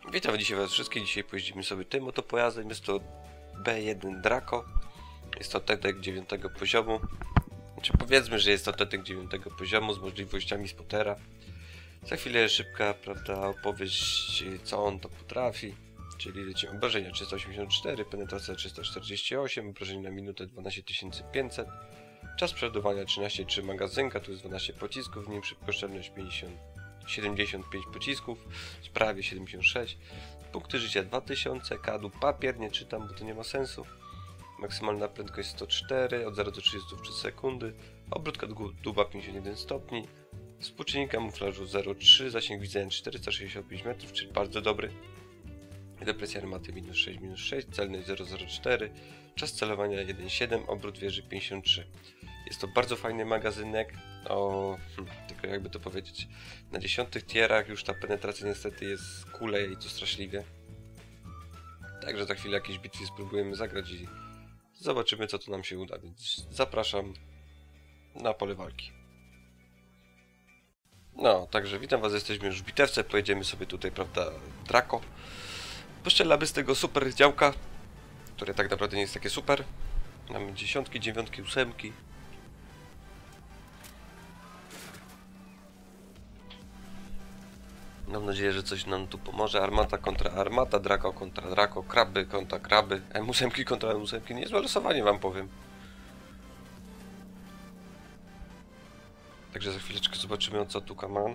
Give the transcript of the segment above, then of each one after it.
Witam dzisiaj was wszystkich. Dzisiaj pojeździmy sobie tym oto pojazdem. Jest to B1 Draco. Jest to TTK 9 poziomu. Znaczy powiedzmy, że jest to TTK 9 poziomu z możliwościami spotera. Za chwilę szybka, prawda, opowieść, co on to potrafi. Czyli lecimy obrażenia 384, penetracja 348, obrażenia na minutę 12500. Czas przeładowania 13,3 magazynka, tu jest 12 pocisków, w nim szybkoszczelność 75 pocisków, prawie 76. Punkty życia 2000, kadu papier, nie czytam, bo to nie ma sensu. Maksymalna prędkość 104, od 0 do 30 w 3 sekundy. Obrót duba 51 stopni. Współczynnik kamuflażu 0,3, zasięg widzenia 465 metrów, czyli bardzo dobry. Depresja armaty -6, celność 0,04, czas celowania 1,7, obrót wieży 53. Jest to bardzo fajny magazynek, tylko jakby to powiedzieć, na 10 tierach już ta penetracja niestety jest kuleje i to straszliwie. Także za chwilę jakieś bitwy spróbujemy zagrać i zobaczymy, co tu nam się uda, więc zapraszam na pole walki. No, także witam was, jesteśmy już w bitewce, pojedziemy sobie tutaj, prawda, Draco. Postrzelamy z tego super działka, które tak naprawdę nie jest takie super. Mamy 10, 9, 8. Mam nadzieję, że coś nam tu pomoże. Armata kontra armata, Draco kontra Draco, kraby kontra kraby, M8 kontra M8. Niezłe losowanie wam powiem. Także za chwileczkę zobaczymy, o co tu kaman.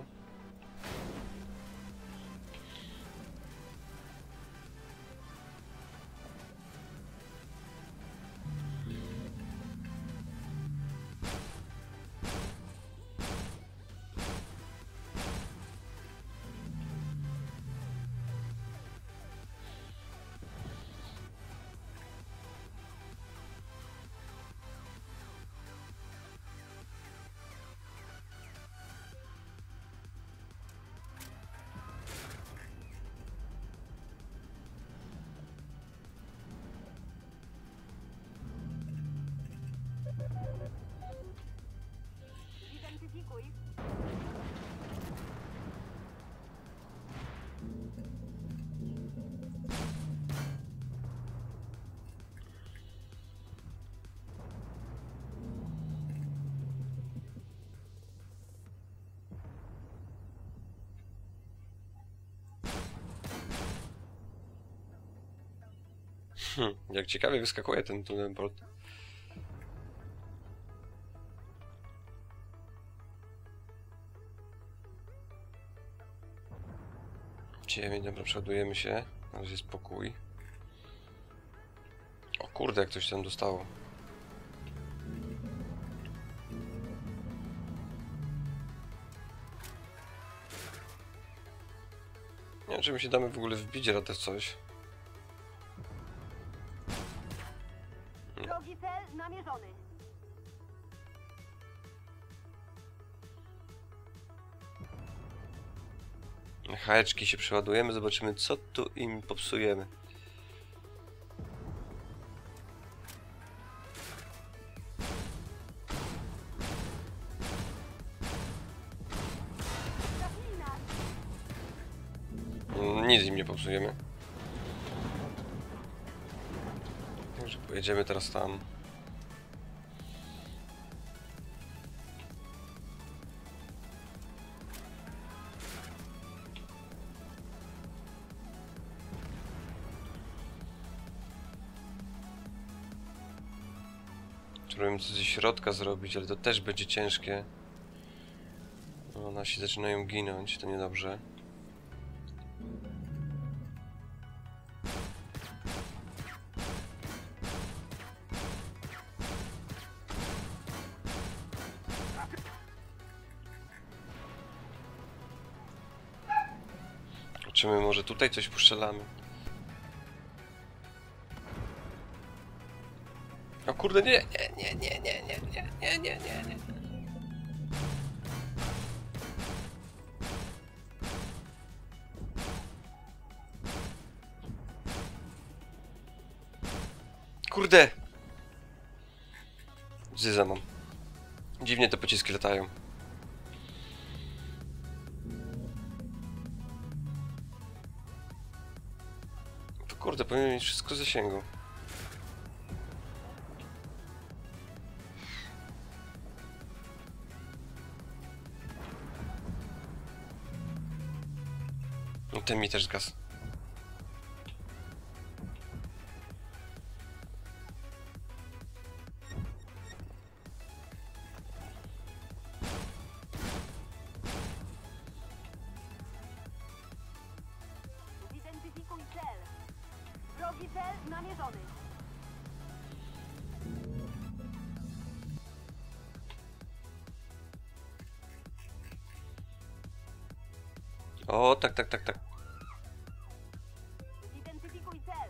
Jak ciekawie wyskakuje ten tunelbolt. Ciemień, dobra, przeładujemy się. Na razie spokój. O kurde, jak coś tam dostało. Nie wiem, czy my się damy w ogóle wbić radę w coś. Drogi cel namierzony. Haeczki się przeładujemy, zobaczymy, co tu im popsujemy. Nic im nie popsujemy. Także pojedziemy teraz tam. Spróbujemy coś ze środka zrobić, ale to też będzie ciężkie. No, nasi zaczynają ginąć, to niedobrze. Zobaczymy, może tutaj coś puszczelamy. O kurde, nie. Kurde! Zyza mam. Dziwnie te pociski latają. Kurde, powinien mieć wszystko w zasięgu. No ten mi też zgasł. Zidentyfikuj cel. Wrogi cel namierzony. O, tak, tak, tak, tak. Zidentyfikuj cel.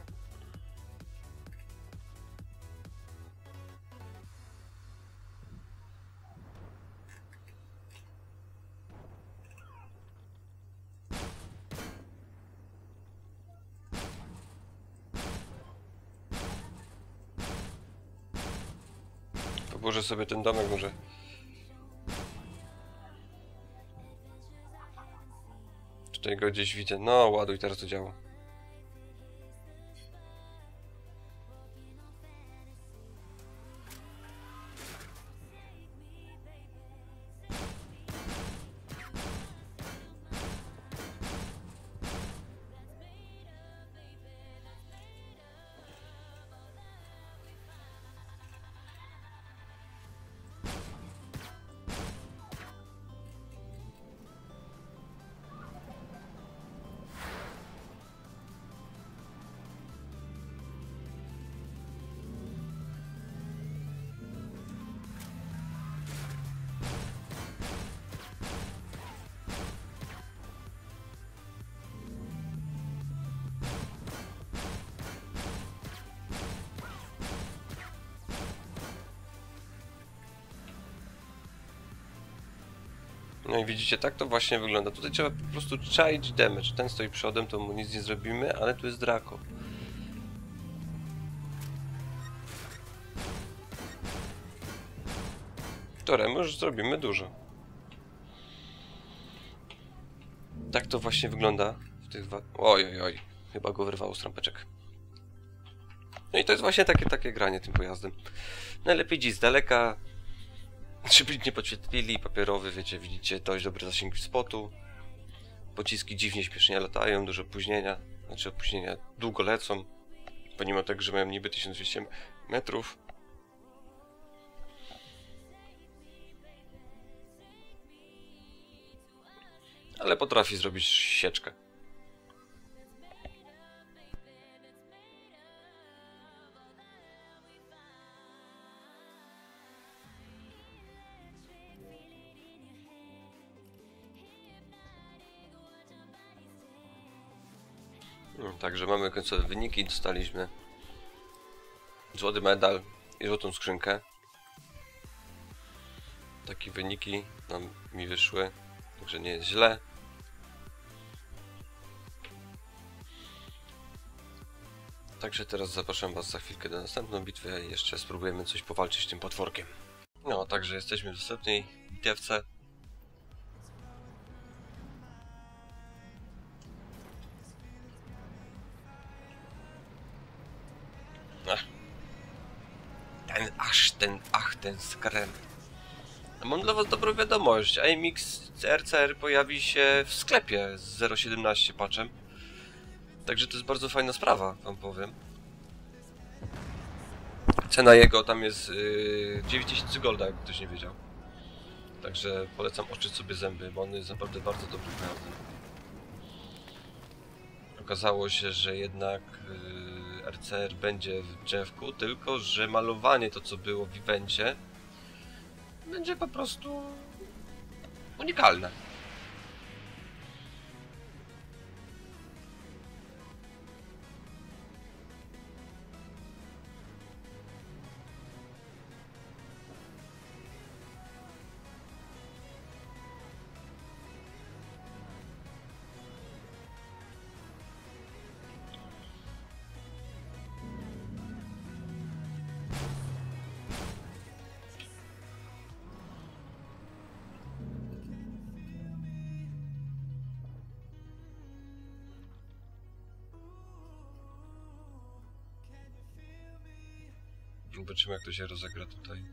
Położę sobie ten domek może. Tutaj go gdzieś widzę. No, ładuj, teraz to działa. No i widzicie, tak to właśnie wygląda. Tutaj trzeba po prostu czaić damage. Ten stoi przodem, to mu nic nie zrobimy, ale tu jest Draco. Któremu już zrobimy dużo. Tak to właśnie wygląda w tych Oj, oj, oj. Chyba go wyrwało z trampeczek. No i to jest właśnie takie granie tym pojazdem. Najlepiej dziś z daleka. Żeby nie podświetlili, papierowy, wiecie, widzicie, dość dobre zasięgi spotu. Pociski dziwnie śpiesznie latają, dużo opóźnienia. Znaczy opóźnienia długo lecą. Pomimo tego, że mają niby 1200 metrów. Ale potrafi zrobić sieczkę. Także mamy końcowe wyniki, dostaliśmy złoty medal i złotą skrzynkę. Takie wyniki mi wyszły, także nie jest źle. Także teraz zapraszam was za chwilkę do następną bitwę i jeszcze spróbujemy coś powalczyć tym potworkiem. No, także jesteśmy w następnej bitewce. Ten skręt. Mam dla was dobrą wiadomość. AMX RCR pojawi się w sklepie z 0.17 patchem. Także to jest bardzo fajna sprawa, wam powiem. Cena jego tam jest 9000 golda, jak ktoś nie wiedział. Także polecam oszczędzić sobie zęby, bo on jest naprawdę bardzo dobrym pojazdem. Okazało się, że jednak RCR będzie w drzewku, tylko że malowanie to co było w evencie będzie po prostu unikalne. Zobaczymy, jak to się rozegra tutaj.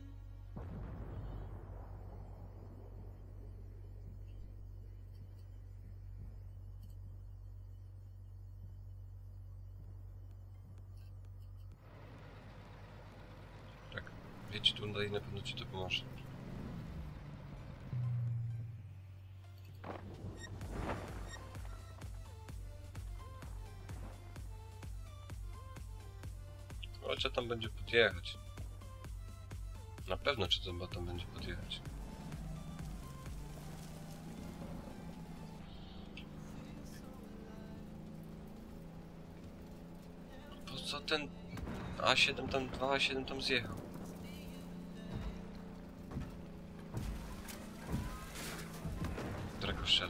Tak, wiecie tutaj, na pewno ci to pomoże. O, czy tam będzie podjechać? Na pewno, czy tam będzie podjechać. Po co ten A7 tam, 2A7 tam zjechał? Drakoszczela.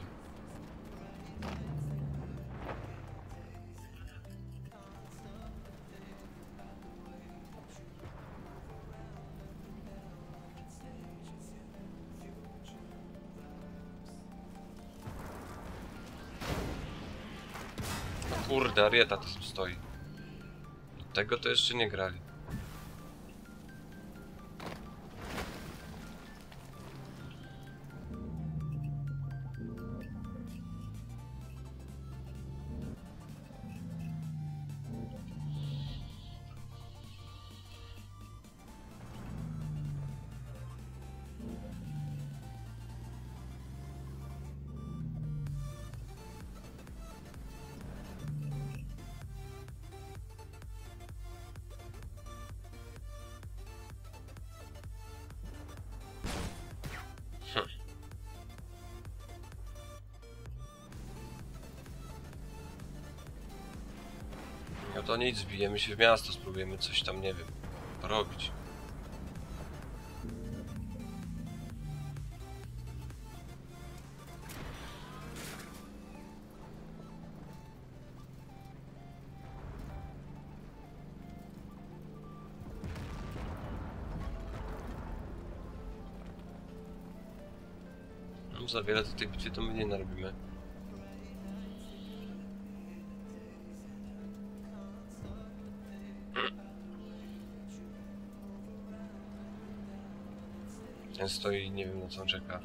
Kurde, Arieta to stoi. Tego to jeszcze nie grali. No to nic, zbijemy się w miasto, spróbujemy coś tam, nie wiem, robić. No, za wiele do tej bitwy to my nie narobimy. Ten stoi i nie wiem, na co on czeka.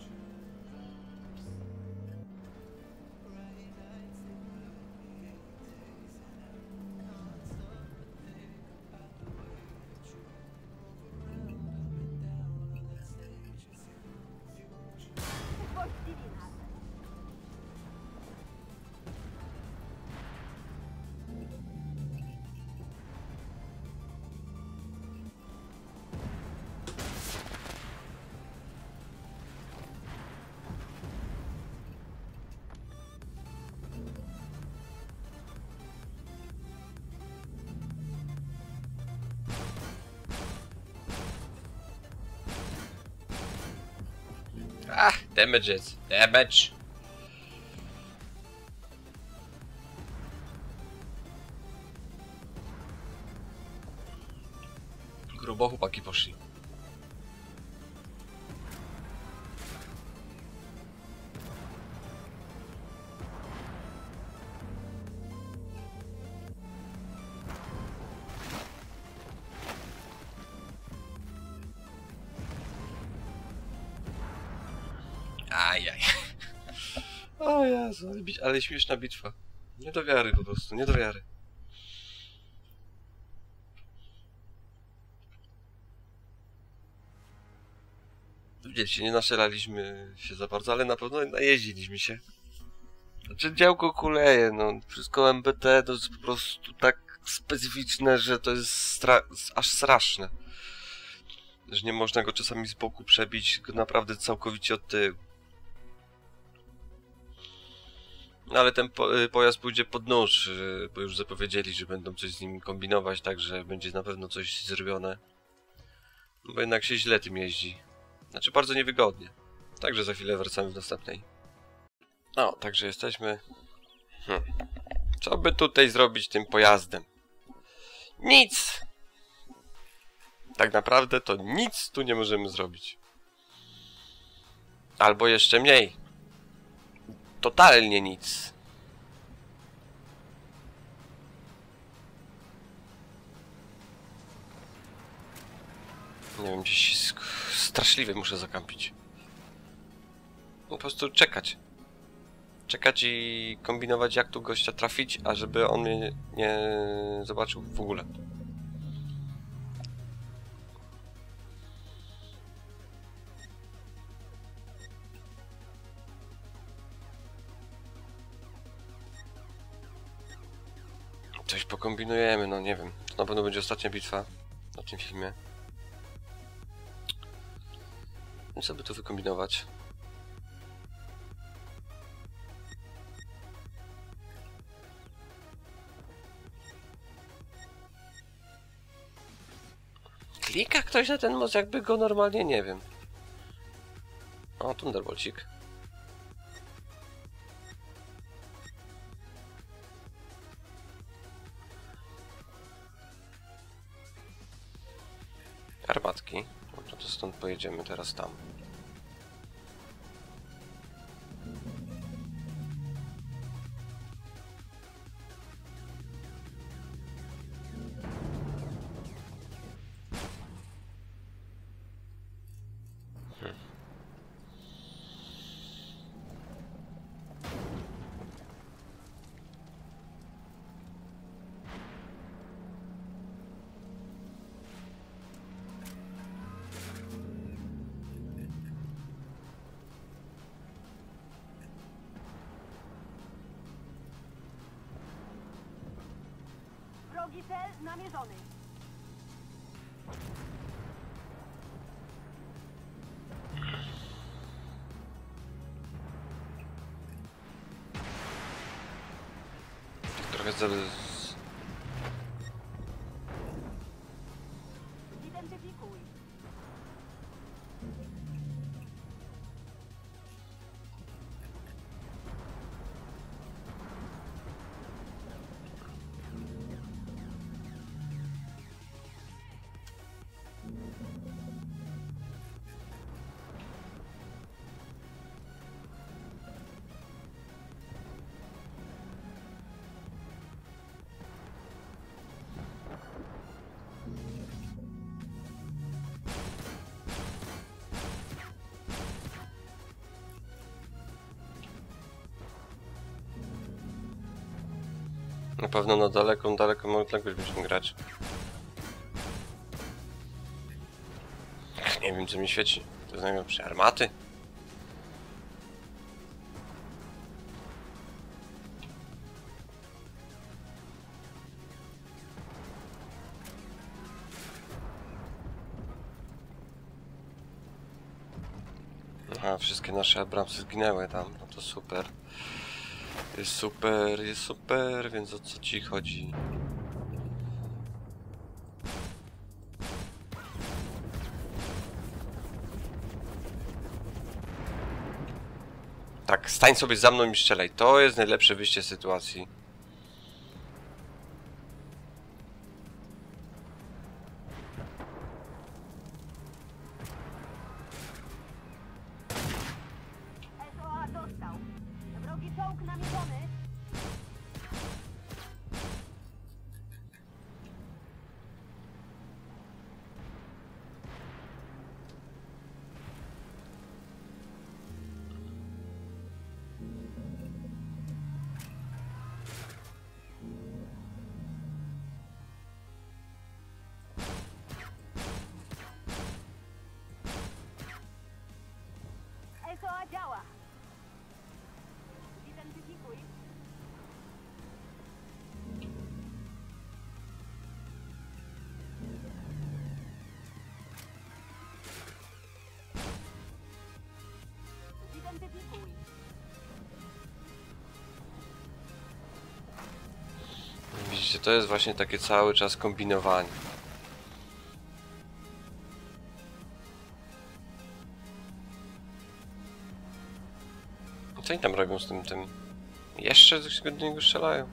Właściwie nas. Ah, damages, damage. Grubo chłopaki poszli. Ajaj. O Jezu, ale śmieszna bitwa. Nie do wiary po prostu, nie do wiary. Widzicie, nie naszalaliśmy się za bardzo, ale na pewno najeździliśmy się. Znaczy działko kuleje, no wszystko MBT to jest po prostu tak specyficzne, że to jest aż straszne. Że nie można go czasami z boku przebić, go naprawdę całkowicie od tyłu. No ale ten pojazd pójdzie pod nóż, bo już zapowiedzieli, że będą coś z nim kombinować, także będzie na pewno coś zrobione. No bo jednak się źle tym jeździ. Znaczy bardzo niewygodnie. Także za chwilę wracamy w następnej. No, także jesteśmy. Co by tutaj zrobić tym pojazdem? Nic! Tak naprawdę to nic tu nie możemy zrobić. Albo jeszcze mniej. Totalnie nic. Nie wiem, gdzieś straszliwie muszę zakampić. Po prostu czekać. Czekać i kombinować, jak tu gościa trafić, a żeby on mnie nie zobaczył w ogóle. Coś pokombinujemy, no nie wiem. To na pewno będzie ostatnia bitwa na tym filmie. I co by tu wykombinować? Klika ktoś na ten most, jakby go normalnie, nie wiem. O, Thunderbolcik. Armatki. Dobrze, to stąd pojedziemy teraz tam. Wrogi cel namierzony. Trochę Zidentyfikuj. Na pewno na daleką odległość będziemy grać. Nie wiem, co mi świeci. To jest najlepsze. Armaty? Aha, wszystkie nasze Abramsy zginęły tam. No to super. Jest super, więc o co ci chodzi? Tak, stań sobie za mną i strzelaj. To jest najlepsze wyjście z sytuacji. SOA dostał. Wrogi czołg namierzony. SOA działa. Zidentyfikuj. Zidentyfikuj. Widzicie, to jest właśnie takie cały czas kombinowanie. Co oni tam robią z tym? Jeszcze do niego strzelają.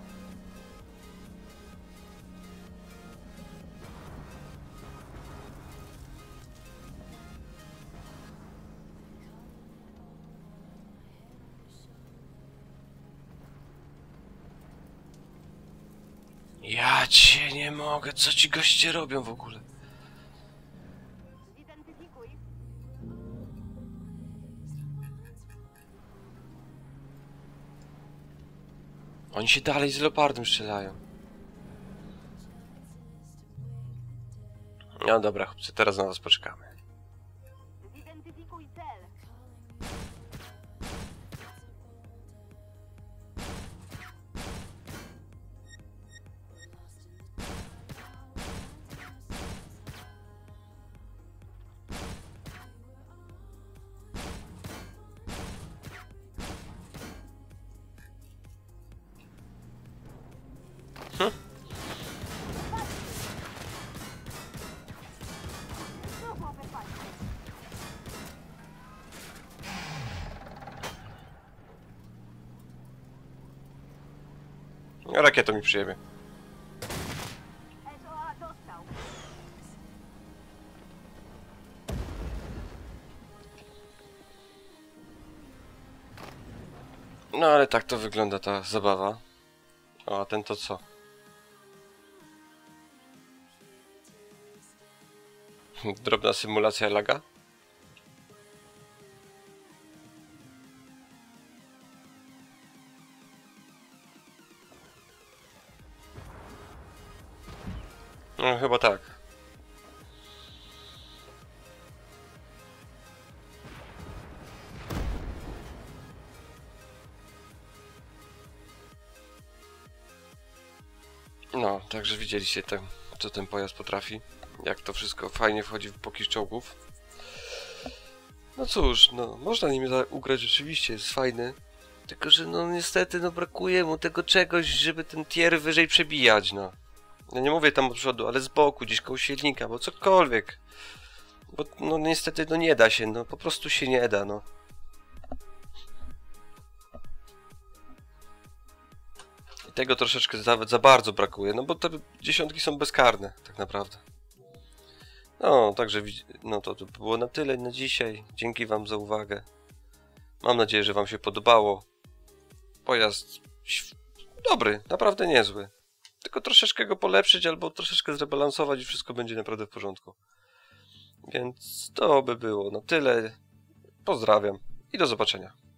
Ja cię nie mogę, co ci goście robią w ogóle? Oni się dalej z Leopardem strzelają. No dobra, chłopcy, teraz na was poczekamy. Zidentyfikuj cel. Znów łapę patrzę. Rakietą mi przyjebie. SOA dostał. No ale tak to wygląda ta zabawa. O, a ten to co? Drobna symulacja laga? No chyba tak. No, także widzieliście co ten pojazd potrafi. Jak to wszystko fajnie wchodzi w boki czołgów. No cóż, no można nim ugrać rzeczywiście, jest fajny. Tylko, że no niestety no brakuje mu tego czegoś, żeby ten tier wyżej przebijać, no. Ja nie mówię tam od przodu, ale z boku, gdzieś koło silnika, bo cokolwiek. Bo no niestety no nie da się, no po prostu się nie da, no. I tego troszeczkę nawet za bardzo brakuje, no bo te dziesiątki są bezkarne, tak naprawdę. No, także no to było na tyle na dzisiaj. Dzięki wam za uwagę. Mam nadzieję, że wam się podobało. Pojazd dobry, naprawdę niezły. Tylko troszeczkę go polepszyć albo troszeczkę zrebalansować i wszystko będzie naprawdę w porządku. Więc to by było na tyle. Pozdrawiam i do zobaczenia.